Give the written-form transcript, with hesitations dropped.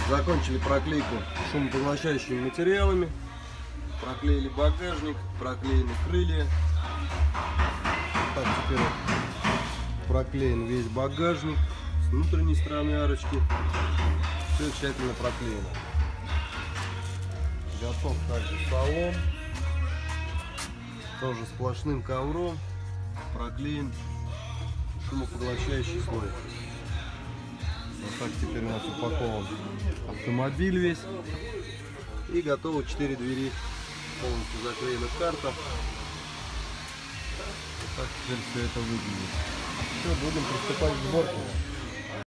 Закончили проклейку шумопоглощающими материалами. Проклеили багажник, проклеены крылья. Так, теперь проклеен весь багажник с внутренней стороны арочки. Все тщательно проклеено. Готов также салон. Тоже сплошным ковром проклеен шумопоглощающий слой. Вот так теперь у нас упакован автомобиль весь. И готово 4 двери. Полностью заклеена карта. Вот так теперь все это выглядит. Все, будем приступать к сборке.